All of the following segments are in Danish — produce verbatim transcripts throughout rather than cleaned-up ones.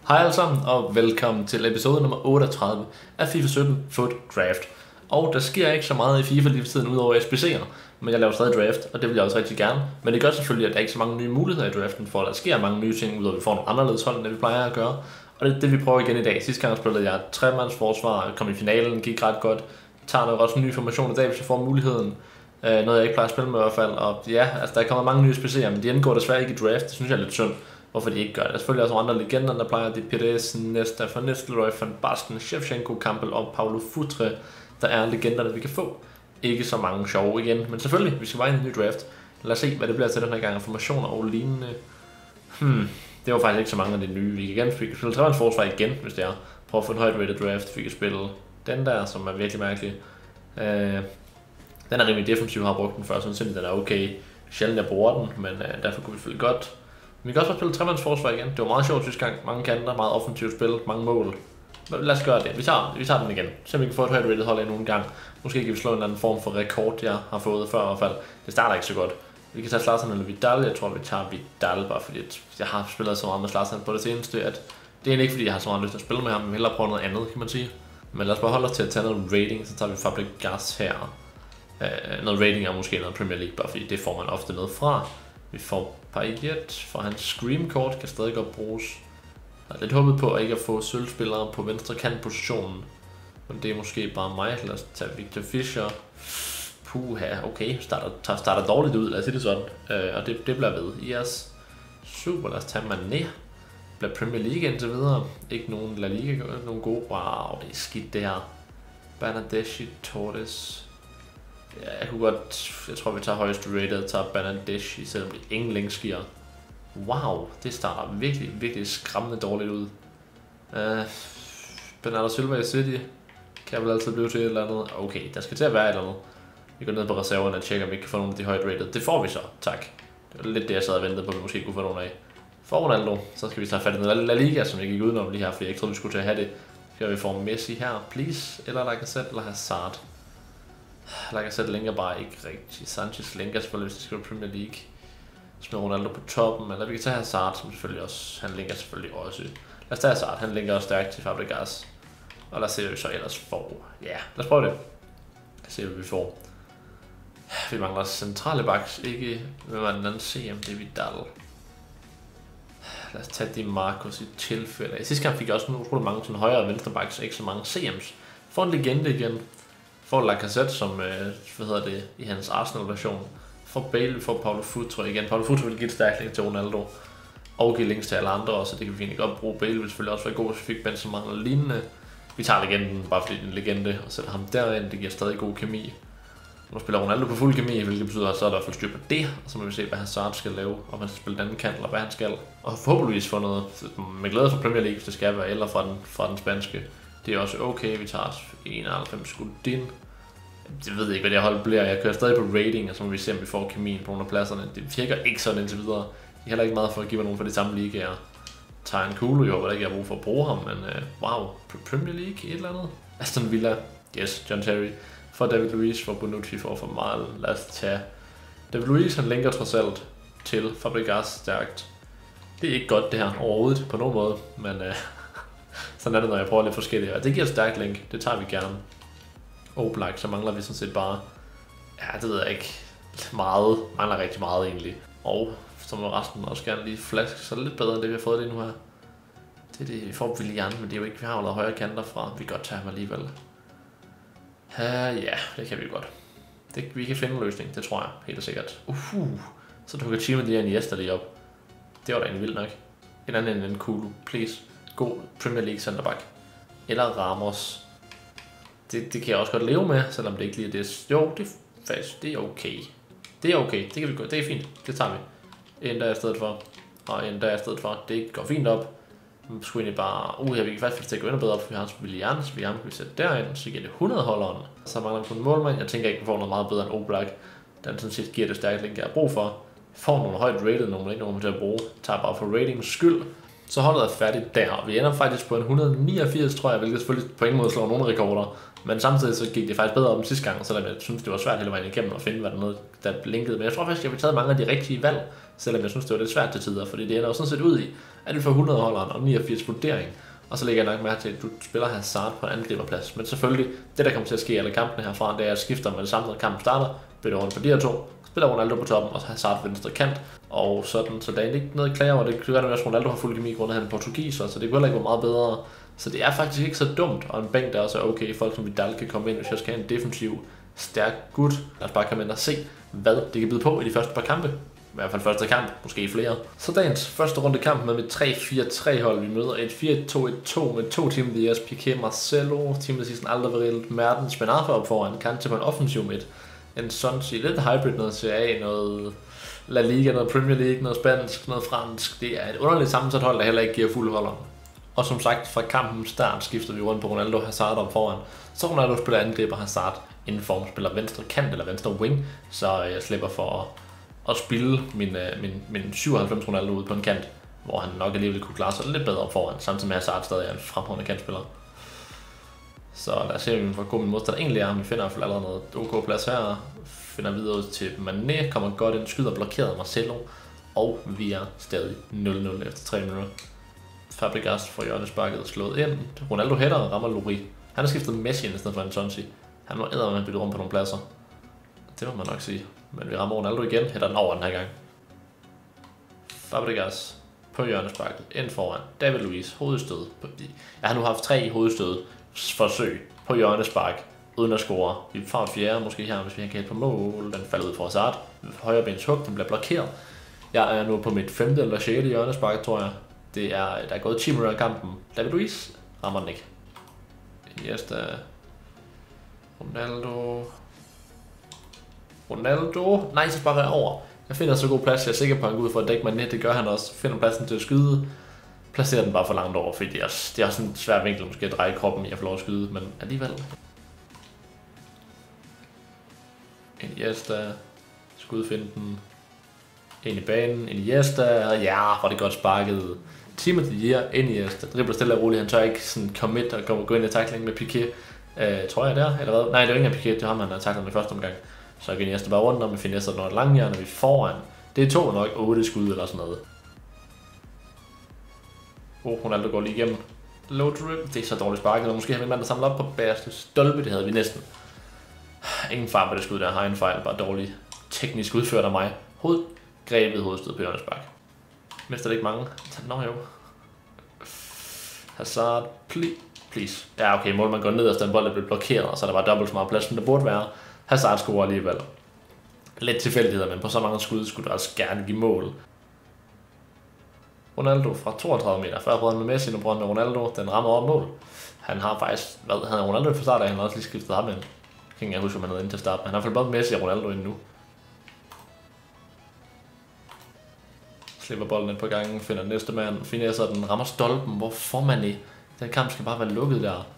Hej alle sammen, og velkommen til episode nummer otteogtredive af FIFA sytten Foot Draft. Og der sker ikke så meget i FIFA lige for tiden, udover S B C'er, men jeg laver stadig draft, og det vil jeg også rigtig gerne. Men det gør selvfølgelig, at der ikke er så mange nye muligheder i draften, for der sker mange nye ting, udover at vi får nogle anderledes hold, end vi plejer at gøre. Og det er det, vi prøver igen i dag. Sidste gang spillede jeg tremands forsvar, kom i finalen, gik ret godt. Tager nok også en ny formation i dag, hvis jeg får muligheden. Uh, noget jeg ikke plejer at spille med i hvert fald. Og ja, altså der er kommet mange nye S B C'er, men de indgår desværre ikke i draft. Det synes jeg er lidt synd, hvorfor de ikke gør det. Der er selvfølgelig også andre legender, der plejer. Det er Pires, Nesta, Van Nistelrooy, Van Basten, Shevchenko, Campbell og Paulo Futre, der er legenderne, vi kan få. Ikke så mange sjove igen, men selvfølgelig, vi skal bare ind i en ny draft. Lad os se, hvad det bliver til den her gang. Formationer og lignende. Hmm, det var faktisk ikke så mange af de nye. Vi kan igen vi kan spille tremands forsvar igen, hvis det er. Prøv at få en højt rated draft. Vi kan spille den der, som er virkelig mærkelig. Uh, den er rimelig defensiv, har brugt den før, så den er okay. Sjældent jeg bruger den, men uh, derfor kunne vi spille godt. Vi kan også bare spille tremands forsvar igen. Det var meget sjovt sidste gang. Mange kanter, meget offensivt spil, mange mål. Lad os gøre det. Vi tager, vi tager den igen. Så vi kan få et højt rated hold endnu en gang. Måske kan vi slå en anden form for rekord, jeg har fået før i hvert fald. Det starter ikke så godt. Vi kan tage Zlatan eller Vidal. Jeg tror, vi tager Vidal, bare fordi jeg har spillet så meget med Zlatan på det seneste, at det er ikke fordi, jeg har så meget lyst til at spille med ham, men hellere prøve noget andet, kan man sige. Men lad os bare holde os til at tage noget rating, så tager vi Fabregas her. Uh, noget rating er måske noget Premier League, bare fordi det får man ofte noget fra. Vi får Payet, for hans Scream-kort kan stadig godt bruges. Jeg er lidt håbet på at ikke at få sølvspillere på venstre kantpositionen, men det er måske bare mig. Lad os tage Victor Fischer. Puha, okay, starter, starter dårligt ud, lad os sige det sådan, øh, og det, det bliver ved. Yes, super, lad os tage Mané. Bliver Premier League indtil videre. Ikke nogen La Liga, nogen gode. Wow, det er skidt det her. Bernardeschi, Torres. Ja, jeg kunne godt, jeg tror vi tager højst rated, tager Bernardeschi, selvom det ingen længe sker. Wow, det starter virkelig, virkelig skræmmende dårligt ud. Uh, Bernardo Silva i City kan vel altid blive til et eller andet. Okay, der skal til at være et eller andet. Vi går ned på reserverne og tjekker, om vi kan få nogle af de højt rated. Det får vi så, tak. Det var lidt det, jeg sad og ventede på, at vi måske kunne få nogle af. For Ronaldo, så skal vi tage fat i noget La Liga, som vi gik udenom lige her, fordi jeg ikke troede, vi skulle til at have det. Så vi får Messi her, please, eller Lacazette, eller Hazard. Lacazette linker bare ikke rigtig. Sanchez linker selvfølgelig, hvis det skal være Premier League. Smid Ronaldo på toppen, eller vi kan tage Hazard, som selvfølgelig også, han linker selvfølgelig også. Lad os tage Hazard, han linker også stærkt til Fabregas. Og lad os se, hvad vi så ellers får. Ja, yeah, lad os prøve det. Lad os se, hvad vi får. Vi mangler centrale backs, ikke hvem er den anden C M, det er Vidal. Lad os tage Di Marcos i tilfælde. I sidste gang fik jeg også utrolig mange sådan højre og venstre backs, ikke så mange C M's. Får en legende igen. Får Lacazette, som hvad hedder det, i hans Arsenal-version. For Bale, for Paulo Futre igen. Paulo Futre vil give et stærkt link til Ronaldo. Og give links til alle andre også, så det kan vi egentlig godt bruge. Bale vil selvfølgelig også være god, hvis vi fik Benzema eller lignende. Vi tager legenden, bare fordi den er legende, og sætter ham derind. Det giver stadig god kemi. Nu spiller Ronaldo på fuld kemi, hvilket betyder, at så er der i hvert fald styr på det. Og så må vi se, hvad Hazard skal lave, om han skal spille den anden kant, eller hvad han skal. Og forhåbentligvis få noget med glæde fra Premier League, hvis det skal være, eller fra den, fra den spanske. Det er også okay, vi tager enoghalvfems Godin. Jeg ved ikke, hvad det hold bliver. Jeg kører stadig på rating, og så må vi se, om vi får kemien på nogle af pladserne. Det virker ikke sådan indtil videre. Jeg er heller ikke meget for at give mig nogen fra de samme ligaer. Tager en Kulu, jeg håber ikke, jeg har brug for at bruge ham, men uh, wow, Premier League, et eller andet. Aston Villa, yes, John Terry. For David Luiz, for Bonucci, for for Marl. Lad os tage David Luiz, han linker trods alt til Fabregas stærkt. Det er ikke godt det her overhovedet på nogen måde, men uh, sådan er det, når jeg prøver lidt forskelligt. Og det giver et stærkt link, det tager vi gerne. Oblak, så mangler vi sådan set bare, ja, det ved jeg ikke, meget, mangler rigtig meget egentlig. Og så må resten også gerne lige flaske så lidt bedre end det, vi har fået det nu her. Det er det, vi får Willian, men det er jo ikke, vi har jo lavet højre kanter fra, vi kan godt tage ham alligevel. Uh, ja, det kan vi godt. Det, vi kan finde en løsning, det tror jeg, helt sikkert. Uh, så dukker Chima lige en Jester lige op. Det var da egentlig vildt nok. En anden end en Kulu, please. God Premier League centerback. Eller Ramos. Det, det kan jeg også godt leve med, selvom det ikke lige er det. Jo, det er faktisk, det er okay. Det er okay, det kan vi gå, det er fint, det tager vi. En der er i stedet for, og en der er i stedet for. Det går fint op. Nu skulle egentlig bare, uh, ja, vi kan faktisk til at gå endnu bedre op, for vi har en Willian, så vi har vi sætte derind, så giver det hundrede holderen. Så mangler vi kun en målmand. Jeg tænker ikke, vi får noget meget bedre end Oblak. Den sådan set giver det stærkt link, jeg har brug for. Vi får nogle højt rated, nogle ikke nogen til at bruge. Tager bare for ratings skyld. Så holdet er færdigt der. Vi ender faktisk på en et hundrede og niogfirs, tror jeg, hvilket selvfølgelig på ingen måde slår nogle rekorder. Men samtidig så gik det faktisk bedre om sidste gang, selvom jeg synes, det var svært hele vejen igennem at finde, hvad der noget, der blinkede. Men jeg tror faktisk, jeg har taget mange af de rigtige valg. selvom jeg synes, det var lidt svært til tider, fordi det ender jo sådan set ud i, at vi får hundrede holderen og niogfirs vurdering, og så lægger jeg nok mærke til, at du spiller Hazard på angriberplads. Men selvfølgelig, det der kommer til at ske i alle kampene herfra, det er, at jeg skifter med det samme, når kampen starter, bytter rundt på de her to, spiller Ronaldo på toppen, og Hazard venstre kant, og sådan, så der er ikke noget at klage over. Det kan godt være, at Ronaldo har fuld kemi grundet, han er portugiser, så det kunne heller ikke være meget bedre. Så det er faktisk ikke så dumt, og en bænk der også er okay. Folk som Vidal kan komme ind, hvis jeg skal have en defensiv, stærk gut. Lad os bare komme ind og se, hvad det kan byde på i de første par kampe. I hvert fald første kamp, måske flere. Så dagens første runde kamp med et tre fire tre hold. Vi møder et fire to et to med to Team Diaz, Piqué, Marcelo, Team Diaz, Alderweireld, Mertens, Ben Arfa op foran, Kante på en offensiv midt. En Sonsi, lidt hybrid, noget C A, noget La Liga, noget Premier League, noget spansk, noget fransk. Det er et underligt sammensat hold, der heller ikke giver fuld holder. Og som sagt, fra kampens start skifter vi rundt på Ronaldo Hazard op foran. Så Ronaldo spiller angriber, Hazard inden form spiller venstre kant eller venstre wing, så jeg slipper for at, at spille min, min, min syvoghalvfems Ronaldo ud på en kant, hvor han nok alligevel kunne klare sig lidt bedre op foran, samtidig med Hazard stadig er en fremragende kantspiller. Så lad os se, hvor god min modstander egentlig er. Vi finder i hvert fald allerede noget OK plads her. Finder videre ud til Mané, kommer godt ind, skyder blokeret Marcelo, og vi er stadig nul nul efter tre minutter. Fabregas får hjørnesparket slået ind. Ronaldo hætter og rammer Lloris. Han har skiftet Messi ind i stedet for en Sonsi. Han må eddermame bytte rum på nogle pladser. Det må man nok sige. Men vi rammer Ronaldo igen, hætter den over den her gang. Fabregas på hjørnesparket, ind foran. David Luiz, hovedstød. Jeg har nu haft tre hovedstød forsøg på hjørnespark, uden at score. Vi får et fjerde, måske her, hvis vi kan hætte på mål. Den falder ud for Hazard. Højrebens hug, den bliver blokeret. Jeg er nu på mit femte eller sjette hjørnespark, tror jeg. Det er, der er gået ti minutter i kampen. David Luiz rammer den ikke. Iniesta. Ronaldo. Ronaldo. Nej, så sparker jeg over. Jeg finder så god plads, jeg er sikker på, at han går ud for at dække mig net. Det gør han også. Finder pladsen til at skyde. Placerer den bare for langt over, fordi det er også, det er også en svær vinkel, måske at dreje kroppen i at få lov at skyde, men alligevel. Iniesta. Skudfinden. Ind i banen, Iniesta, ja, var det godt sparket. Timothy Year, Iniesta, dribler stille og roligt, han tør ikke sådan commit og gå ind i tackling med Piqué. Uh, tror jeg der, eller hvad? Nej, det var ikke en Piqué, det var ham, han har tacklet med første omgang. Så er Iniesta bare rundt om, vi finder sådan noget langhjørne, og vi foran. Det tog nok otte skud eller sådan noget. Oh, Ronaldo går lige igennem. Low drip, det er så dårligt sparket, og måske har vi en mand, der samler op på bagerste stolpe, det havde vi næsten. Ingen far med det skud der, har en fejl, bare dårligt teknisk udført af mig. Hoved. Grebet hovedstød på hjørnespark. Mister det ikke mange? Nå jo. Hazard, please. please. Ja, okay, mål man går ned, og den bold er blevet blokeret, og så er der bare dobbelt så meget plads, som der burde være. Hazard scorer alligevel. Lidt tilfældigheder, men på så mange skud skulle du også gerne give mål. Ronaldo fra toogtredive meter. Før brød med Messi, nu brød med Ronaldo. Den rammer over mål. Han har faktisk, hvad havde Ronaldo fra start af, han har også lige skiftet ham ind. Jeg kan ikke huske, om han havde ind til start, men han har fået både Messi og Ronaldo ind nu. Slipper bolden et par gange, finder næste mand, finder så den rammer stolpen. Hvor får man det? Den kamp skal bare være lukket der.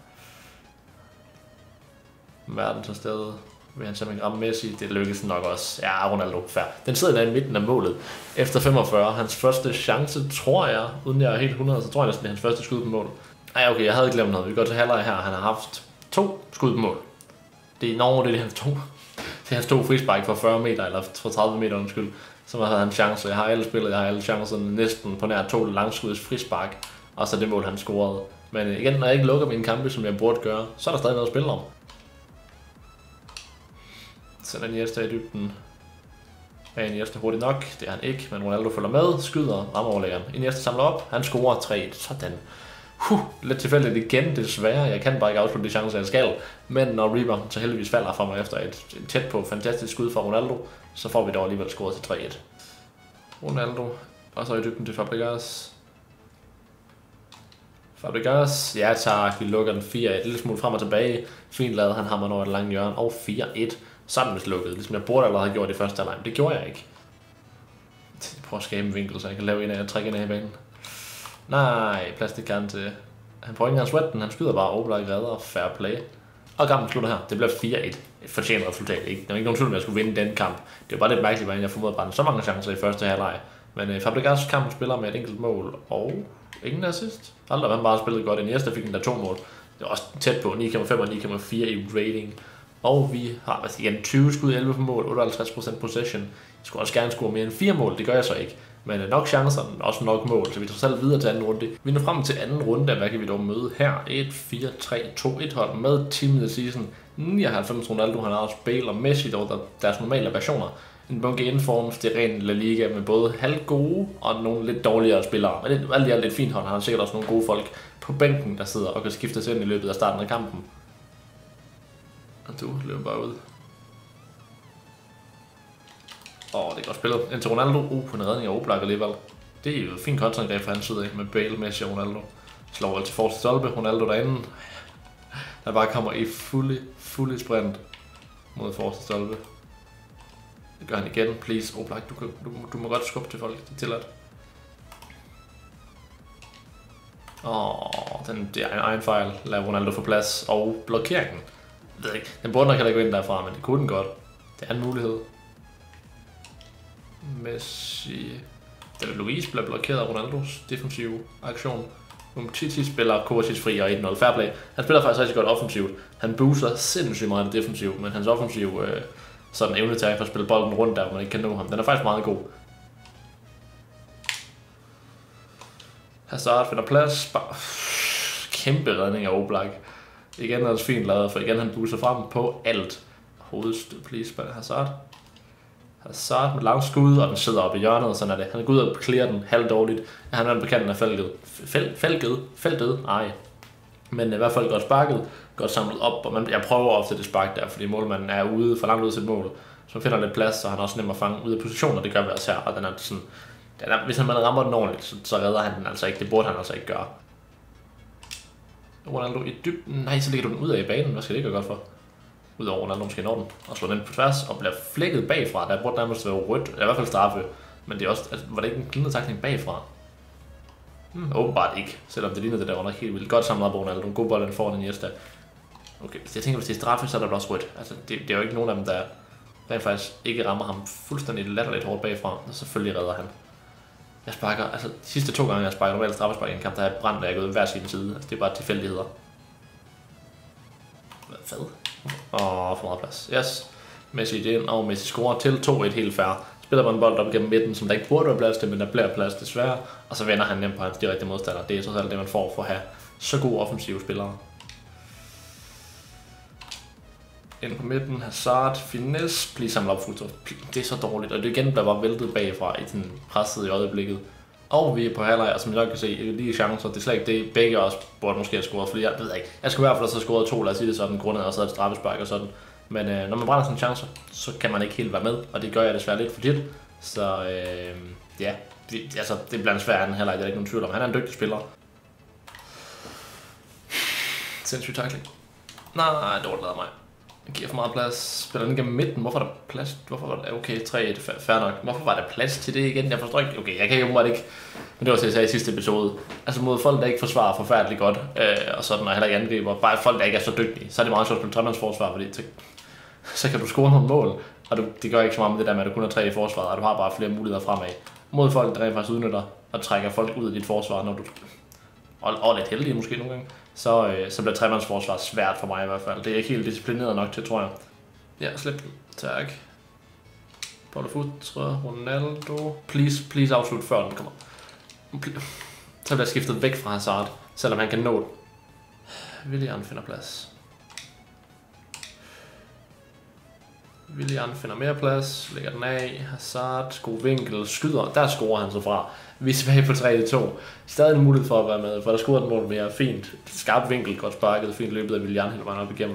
Verden til stedet. Vil han simpelthen ramme Messi? Det lykkes nok også. Ja, Ronaldo, fair. Den sidder der i midten af målet. Efter femogfyrre. Hans første chance, tror jeg, uden jeg er helt hundrede, så tror jeg næsten, det er hans første skud på mål. Ej, okay, jeg havde glemt noget. Vi går til halvleg her. Han har haft to skud på mål. Det er Norge, det er hans to. Det er hans to frispark for fyrre meter, eller for tredive meter, undskyld. Så havde han chance. Jeg har alle spillet, jeg har alle chancerne næsten på nær to langskuds frispark, og så det mål, han scorede. Men igen, når jeg ikke lukker mine kampe, som jeg burde gøre, så er der stadig noget at spille om. Sender Iniesta i dybden. Er Iniesta hurtigt nok? Det er han ikke, men Ronaldo følger med, skyder, rammer overlæggeren. Iniesta samler op, han scorer tre et. Sådan. Huh, lidt tilfældigt igen, desværre. Jeg kan bare ikke afslutte de chancer, jeg skal. Men når rebound så heldigvis falder fra mig efter et tæt på fantastisk skud fra Ronaldo, så får vi dog alligevel scoret til tre et. Ronaldo, og så i dybden til Fabregas. Fabregas, ja tak, vi lukker den fire et, lille smule frem og tilbage. Fint lavet, han hammer over et langt hjørne, og fire et. Sammen med lukket, ligesom jeg burde allerede have gjort i første halvleg, men det gjorde jeg ikke. Jeg prøver at skabe en vinkel, så jeg kan lave en af og trække ind af i banen. Nej, plastikkante. Han prøver ikke engang sweat den, han skyder bare overblik redder, fair play. Og kampen slutter her, det bliver fire et. Et fortjent resultat, ikke? Der var ikke nogen tvivl om, at jeg skulle vinde den kamp. Det var bare lidt mærkeligt, hvordan jeg formåede at brænde så mange chancer i første halvleg. Men uh, Fabregas kampen spiller med et enkelt mål, og ingen assist. Aldrig han bare spillet godt, Iniesta fik den der to mål. Det var også tæt på ni komma fem og ni komma fire i rating. Og vi har altså igen tyve skud, elleve på mål, otteoghalvtreds procent possession. skulle også gerne score mere end fire mål, det gør jeg så ikke. Men nok chancer, også nok mål, så vi tager selv videre til anden runde. Vi når frem til anden runde, hvad kan vi dog møde her? et fire tre to et hold med Team of the Season. nioghalvfems Ronaldo, han har også Bale og Messi, dog der, deres normale versioner. En bunke informs, det er ren La Liga med både halvgode og nogle lidt dårligere spillere. Men det er alt i alt et fint hold, han har sikkert også nogle gode folk på bænken, der sidder og kan skifte sig ind i løbet af starten af kampen. Og du løber bare ud. Åh, oh, det er godt spillet. Indtil Ronaldo. Uh, på en redning af Oblak alligevel. Det er jo et fint kontraangreb fra hans side af med Bale, Messi og Ronaldo. Slår altså forreste stolpe. Ronaldo derinde. Der bare kommer i fulde, fulde sprint mod forreste stolpe. Det gør han igen. Please, Oblak, du, du, du må godt skubbe til folk. Det er tilladt. Åh, oh, den, det er en egen fejl. Lad Ronaldo få plads. Og blokeringen. Jeg ved ikke. Den burde nok heller ikke gå ind derfra, men det kunne den godt. Det er en mulighed. Messi. David Luiz bliver blokeret af Ronaldos defensive aktion. Umtiti spiller Kovacic fri og et nul fair play. Han spiller faktisk rigtig godt offensivt. Han booster sindssygt meget defensivt, men hans offensiv øh, sådan evne til at spille bolden rundt der, hvor man ikke kan nå ham. Den er faktisk meget god. Hazard finder plads. Kæmpe redning af Oblak. Igen er det fint lavet, for igen han booster frem på alt. Hovedstød, please, spiller Hazard. Hazard med lang skud, og den sidder oppe i hjørnet, og sådan er det. Han går ud og clear den halvt dårligt. Han er på kanten af feltet. Fel, feltet? Feltet? Nej. Men i hvert fald godt sparket, godt samlet op, og man, jeg prøver ofte det spark der, fordi målmanden er ude for langt ud til mål. Så man finder lidt plads, så han er også nem at fange ud af positioner, det gør vi også her, og den er sådan, den er, hvis han rammer den ordentligt, så, så redder han den altså ikke, det burde han altså ikke gøre. Ronaldo i dybden, nej, så ligger du den ud af i banen, hvad skal det ikke gøre godt for? Udover Ronaldo måske når den, og slår den på tværs, og bliver flækket bagfra, der burde nærmest være rødt, eller i hvert fald straffe, men det er også, altså, var det ikke en glidende takling bagfra? Hmm, åbenbart ikke, selvom det lignede det der var nok helt vildt. Godt samlet op på Ronaldo, en god bold den får den Iniesta. Okay, jeg tænker, hvis det er straffe, så er der også rødt. Altså, det, det er jo ikke nogen af dem, der rent faktisk ikke rammer ham fuldstændig latterligt hårdt bagfra, og selvfølgelig redder han. Jeg sparker, altså de sidste to gange, jeg sparker normalt straffespark i en kamp, der er brændt, og jeg er gået hver sin side. Altså, det er bare tilfældigheder. Hvad? Åh, for meget plads. Yes. Messi det ind, og Messi scorer til to et helt fair. Spiller på en bold op igennem midten, som der ikke burde være plads til, men der bliver plads desværre. Og så vender han nemt på hans direkte modstander. Det er trods alt det, man får for at have så gode offensive spillere. Ind på midten, Hazard, finesse, please samle op Futter. Det er så dårligt, og det igen bliver bare væltet bagfra i den presset i øjeblikket. Og vi er på halvleg, og som jeg nok kan se, lige chancer, det er slet ikke det. Begge også burde måske have scoret flere, det ved jeg ikke. Jeg skulle i hvert fald have scoret to, lad os sige det sådan, grundet og så et straffespark og sådan. Men øh, når man brænder sådan en chance, så kan man ikke helt være med, og det gør jeg desværre lidt for tit. Så øh, ja, vi, altså, det bliver en svær anden halvleg, det er ikke nogen tvivl om. Han er en dygtig spiller. Sindssygt tackling. Nej, dårligt lavet mig. Den giver for meget plads. Spiller den igennem midten. Hvorfor er der plads? Hvorfor var det? Okay, tre et. Fair nok. Hvorfor var der plads til det igen? Jeg forstår ikke. Okay, jeg kan ikke umiddelbart ikke. Men det var det, jeg sagde i sidste episode. Altså mod folk, der ikke forsvarer forfærdeligt godt, øh, og sådan, og heller ikke angriber. Bare folk, der ikke er så dygtige. Så er det meget sjovt at spille tremandsforsvar, fordi så, så kan du score nogle mål. Og du, det gør ikke så meget med det der med, at du kun har tre i forsvaret, og du har bare flere muligheder fremad. Mod folk, der rent faktisk udnytter og trækker folk ud af dit forsvar, når du... Og, og lidt heldige måske nogle gange. Så, øh, så bliver tremandsforsvar svært for mig i hvert fald. Det er ikke helt disciplineret nok til, tror jeg. Ja, slip den. Tak. Paulo Futre, Ronaldo. Please, please afslut før den kommer. Så bliver skiftet væk fra Hazard, selvom han kan nå det. Willian finder plads. Willian finder mere plads, lægger den af, Hazard, god vinkel, skyder, der scorer han så fra. Vi er tilbage på tre to. Stadig en mulighed for at være med, for der scorer den mål mere fint. Skarp vinkel, godt sparket, fint løbet af Willian hele vejen op igennem.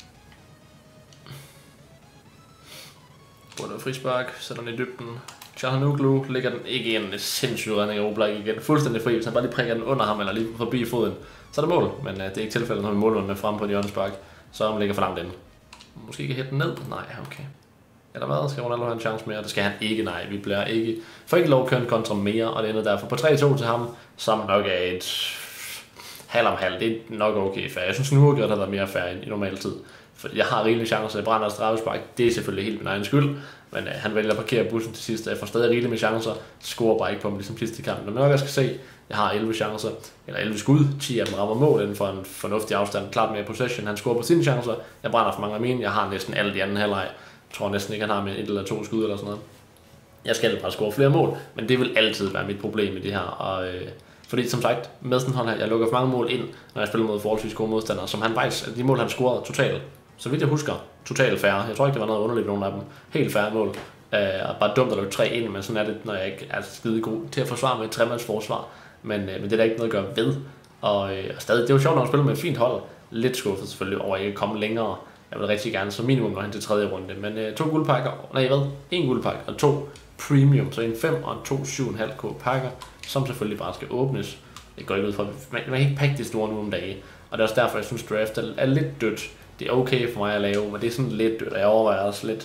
Både frispark, sætter den i dybden. Çalhanoğlu lægger den ikke ind, det sindssygt redning af Oblak igen. Fuldstændig fri, hvis han bare lige prikker den under ham eller lige forbi foden. Så er det mål, men uh, det er ikke tilfældet, når vi måler med frem på et hjørnespark. Så han ligger for langt inde. Måske ikke hætte den ned? Nej, okay. Eller hvad? Skal Ronaldo have en chance mere? Det skal han ikke, nej. Vi bliver ikke... får ikke lov at køre en kontra mere, og det ender derfor på tre to til ham, som nok er et halv om halv. Det er nok okay fair. Jeg synes nu, at det har været mere fair end i normal tid. For jeg har rigelige chancer, jeg brænder og straffespark. Det er selvfølgelig helt min egen skyld. Men øh, han vælger at parkere bussen til sidst. Jeg får stadig rigelige med chancer. Scorer bare ikke på dem ligesom sidste kamp. Men nok jeg skal se, jeg har elleve chancer. Eller elleve skud. ti af dem rammer mål inden for en fornuftig afstand. Klart mere possession. Han scorer på sine chancer. Jeg brænder for mange af mine. Jeg har næsten alt i anden halvleg. Jeg tror næsten ikke, han har med et eller to skud eller sådan noget. Jeg skal bare score flere mål, men det vil altid være mit problem i det her. Og, øh, fordi som sagt, med sådan hold her, jeg lukker for mange mål ind, når jeg spiller mod forholdsvis gode modstandere, som han faktisk, de mål han scorede totalt, så vidt jeg husker, totalt færre. Jeg tror ikke, det var noget underligt nogen af dem. Helt færre mål. Øh, og bare dumt at lukke tre ind, men sådan er det, når jeg ikke er skide god til at forsvare med et tremandsforsvar. Men, øh, men det er der ikke noget at gøre ved. Og, øh, og stadig, det er jo sjovt, når man spiller med et fint hold. Lidt skuffet selvfølgelig over at ikke komme længere. Jeg vil rigtig gerne som minimum nå hen til tredje runde. Men øh, to guldpakker, nej hvad? En guldpakke og to premium. Så en fem og en to syv komma fem K pakker, som selvfølgelig bare skal åbnes. Det går ikke ud fra, man, man kan ikke pakke de store nu om dage. Og det er også derfor, jeg synes, draft er, er lidt dødt. Det er okay for mig at lave, men det er sådan lidt dødt. Jeg overvejer også lidt,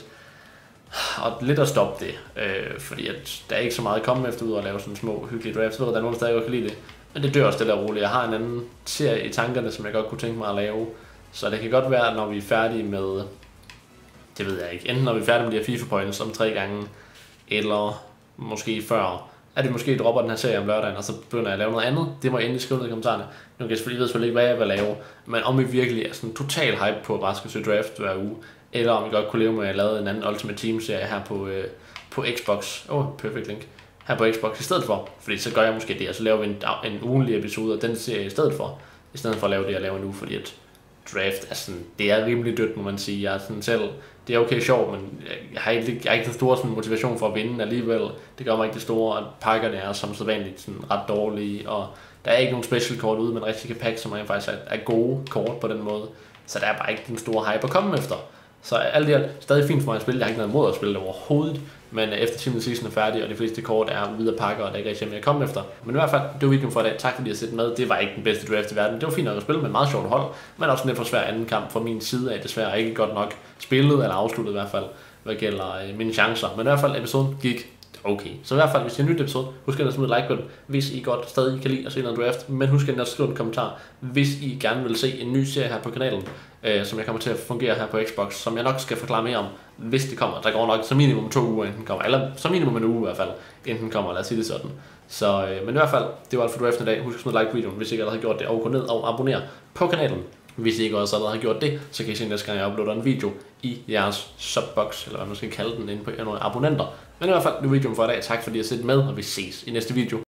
og lidt at stoppe det. Øh, fordi at der er ikke så meget at komme efter ud og lave sådan små hyggelige drafts. Der er nogen, der stadig godt kan lide det. Men det dør stille og roligt. Jeg har en anden serie i tankerne, som jeg godt kunne tænke mig at lave. Så det kan godt være, når vi er færdige med, det ved jeg ikke, enten når vi er færdige med de her FIFA points om tre gange, eller måske før, at vi måske dropper den her serie om lørdagen, og så begynder jeg at lave noget andet. Det må jeg endelig skrive ned i kommentarerne. Nu kan jeg selvfølgelig, ved selvfølgelig ikke, hvad jeg vil lave, men om vi virkelig er sådan total hype på at bare skal søge draft hver uge, eller om vi godt kunne leve med at lave en anden Ultimate Team serie her på, øh, på Xbox. Åh, oh, perfect link. Her på Xbox i stedet for, fordi så gør jeg måske det, og så laver vi en, en ugenlig episode af den serie i stedet for, i stedet for at lave det, jeg laver nu, fordi at draft er sådan, det er rimelig dødt, må man sige. Jeg er sådan selv, det er okay sjovt, men jeg har ikke, jeg har ikke den store sådan, motivation for at vinde alligevel. Det gør mig ikke det store, og pakkerne er som sædvanligt sådan ret dårlige, og der er ikke nogen special kort ude, man rigtig kan pakke, som man faktisk er, er gode kort på den måde. Så der er bare ikke den store hype at komme efter. Så alt det er stadig fint for mig at spille. Jeg har ikke noget imod at spille det overhovedet, men efter Team Season er færdig, og de fleste kort er videre pakker, og der er ikke rigtig mere at komme efter. Men i hvert fald, det var videoen for i dag. Tak fordi I har set med. Det var ikke den bedste draft i verden. Det var fint nok at spille med et meget sjovt hold, men også en lidt for svær anden kamp fra min side af. Desværre ikke godt nok spillet, eller afsluttet i hvert fald, hvad gælder øh, mine chancer. Men i hvert fald, episoden gik okay. Så i hvert fald, hvis I har nyt episode, husk at smide like på den, hvis I godt stadig kan lide at se noget draft. Men husk at skrive en kommentar, hvis I gerne vil se en ny serie her på kanalen, øh, som jeg kommer til at fungere her på Xbox, som jeg nok skal forklare mere om, hvis det kommer. Der går nok så minimum to uger, inden den kommer. Eller så minimum en uge i hvert fald, inden den kommer. Lad os sige det sådan. Så, øh, men i hvert fald, det var alt for draften i dag. Husk at smide like på videoen, hvis I ikke allerede har gjort det. Og gå ned og abonnere på kanalen. Hvis I ikke også allerede har gjort det, så kan I se næste gang, jeg uploader en video i jeres subbox, eller hvad man skal kalde den, inde på nogle abonnenter. Men i hvert fald, det var videoen for i dag. Tak fordi I har set med, og vi ses i næste video.